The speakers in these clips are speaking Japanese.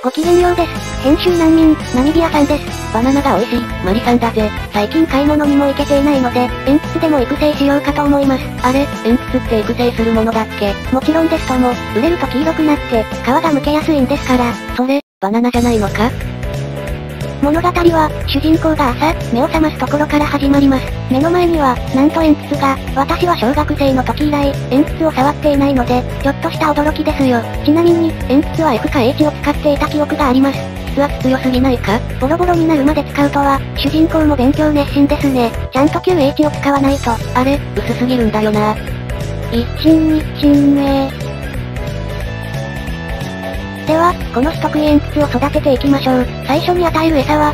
ごきげんようです。編集難民、ナミビアさんです。 バナナが美味しい、マリさんだぜ。 最近買い物にも行けていないので、鉛筆でも育成しようかと思います。 あれ、鉛筆って育成するものだっけ？ もちろんですとも、売れると黄色くなって、皮が剥けやすいんですから。 それ、バナナじゃないのか？ 物語は、主人公が朝、目を覚ますところから始まります。目の前には、なんと鉛筆が、私は小学生の時以来、鉛筆を触っていないので、ちょっとした驚きですよ。ちなみに、鉛筆は F か H を使っていた記憶があります。 筆圧強すぎないか？ ボロボロになるまで使うとは、主人公も勉強熱心ですね。ちゃんと 9H を使わないと。 あれ、薄すぎるんだよな。 では、この四徳鉛筆を育てていきましょう。最初に与える餌は、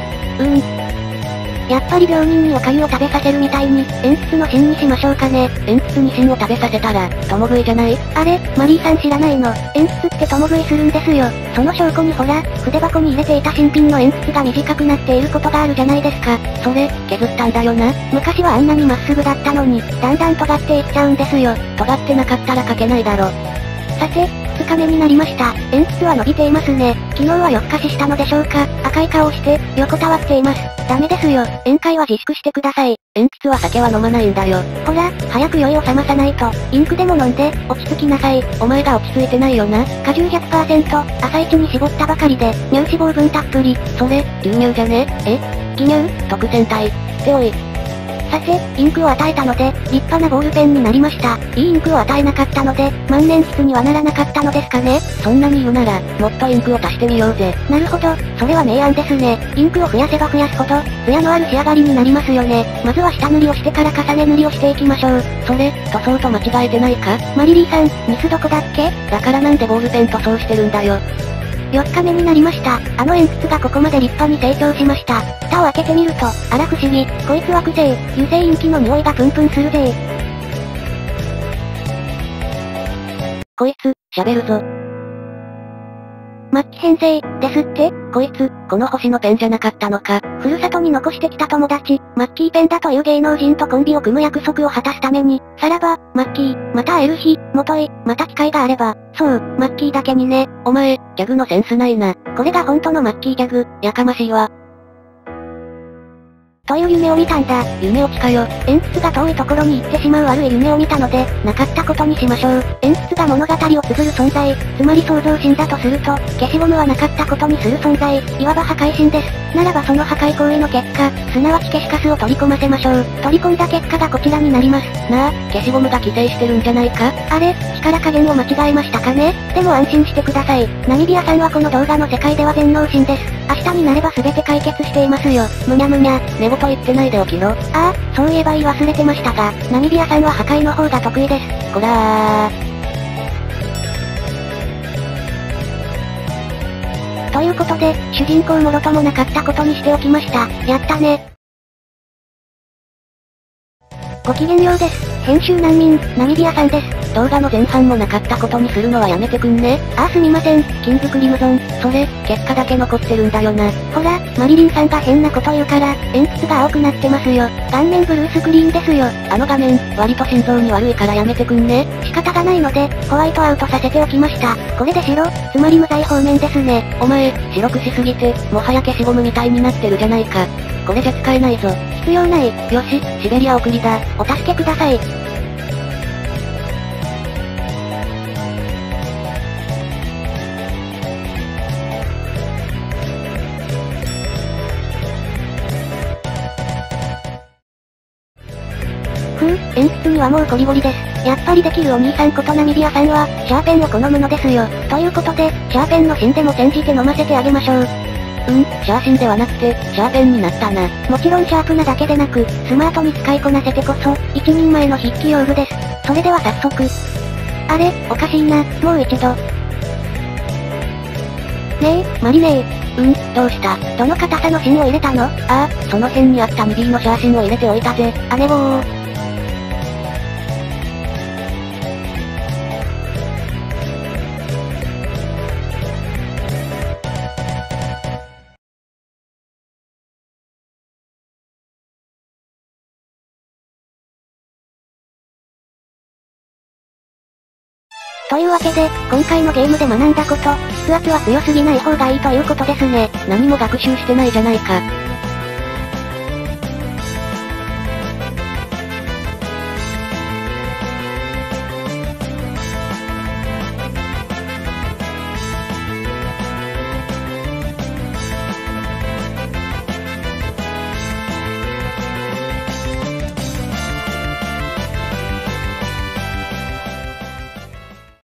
やっぱり病人にお粥を食べさせるみたいに、鉛筆の芯にしましょうかね。 鉛筆に芯を食べさせたら、共食いじゃない？ あれ、マリーさん知らないの？鉛筆って共食いするんですよ。その証拠にほら、筆箱に入れていた新品の鉛筆が短くなっていることがあるじゃないですか。 それ、削ったんだよな。 昔はあんなにまっすぐだったのに、だんだん尖っていっちゃうんですよ。 尖ってなかったら書けないだろ。 さて、2日目になりました。鉛筆は伸びていますね。昨日は夜更かししたのでしょうか。赤い顔して、横たわっています。ダメですよ。宴会は自粛してください。 鉛筆は酒は飲まないんだよ。 ほら、早く酔いを覚まさないと。インクでも飲んで、落ち着きなさい。 お前が落ち着いてないよな。 果汁 100%、朝一に絞ったばかりで、乳脂肪分たっぷり。 それ、牛乳じゃね？ 牛乳？ 特選体。っておい。 さて、インクを与えたので、立派なボールペンになりました。いいインクを与えなかったので、万年筆にはならなかったのですかね。 そんなに言うなら、もっとインクを足してみようぜ。 なるほど、それは明暗ですね。インクを増やせば増やすほど、艶のある仕上がりになりますよね。まずは下塗りをしてから重ね塗りをしていきましょう。 それ、塗装と間違えてないか？ マリリーさん、ミスどこだっけ？ だからなんでボールペン塗装してるんだよ。 4日目になりました。あの鉛筆がここまで立派に成長しました。蓋を開けてみると、あら不思議、こいつは油性インキの匂いがプンプンするぜ。 こいつ、喋るぞ。 末期編成、ですって？ こいつ、この星のペンじゃなかったのか。 ふるさとに残してきた友達、マッキーペンだという芸能人とコンビを組む約束を果たすために、さらば、マッキー、また会える日、もとい、また機会があれば、そう、マッキーだけにね。 お前、ギャグのセンスないな。 これが本当のマッキーギャグ、 やかましいわ。 という夢を見たんだ。 夢落ちかよ。 鉛筆が遠いところに行ってしまう悪い夢を見たので、なかったことにしましょう。鉛筆が物語を綴る存在、つまり創造神だとすると、消しゴムはなかったことにする存在、いわば破壊神です。ならばその破壊行為の結果、すなわち消しカスを取り込ませましょう。取り込んだ結果がこちらになります。 なあ、消しゴムが寄生してるんじゃないか？ あれ、力加減を間違えましたかね？でも安心してください。ナミビアさんはこの動画の世界では全能神です。明日になれば全て解決していますよ。むにゃむにゃ。 寝言言ってないで起きろ。 ああ、そういえば言い忘れてましたが、ナミビアさんは破壊の方が得意です。 こらということで、主人公もろともなかったことにしておきました。やったね。ごきげんようです。編集難民、ナミビアさんです。 動画の前半もなかったことにするのはやめてくんね。 ああすみません、キングクリムゾン。 それ、結果だけ残ってるんだよな。 ほら、マリリンさんが変なこと言うから、鉛筆が青くなってますよ。顔面ブルースクリーンですよ。 あの画面、割と心臓に悪いからやめてくんね。 仕方がないので、ホワイトアウトさせておきました。これで白、つまり無罪方面ですね。 お前、白くしすぎて、もはや消しゴムみたいになってるじゃないか。これじゃ使えないぞ。 必要ない。 よし、シベリア送りだ。 お助けください。鉛筆にはもうゴリゴリです。やっぱりできるお兄さんことナミビアさんは、シャーペンを好むのですよ。ということで、シャーペンの芯でも煎じて飲ませてあげましょう。 シャーシンではなくて、シャーペンになったな。 もちろんシャープなだけでなく、スマートに使いこなせてこそ、一人前の筆記用具です。それでは早速。あれ、おかしいな、もう一度。ねえ、マリネどうした？ どの硬さの芯を入れたの？ ああ、その辺にあったミディのシャーシンを入れておいたぜ。 姉ぼー。というわけで、今回のゲームで学んだこと、 圧は強すぎない方がいいということですね。 何も学習してないじゃないか。